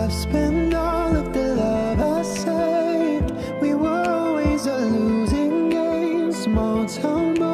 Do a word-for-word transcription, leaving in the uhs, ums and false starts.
I've spent all of the love I saved. We were always a losing game. Small town boy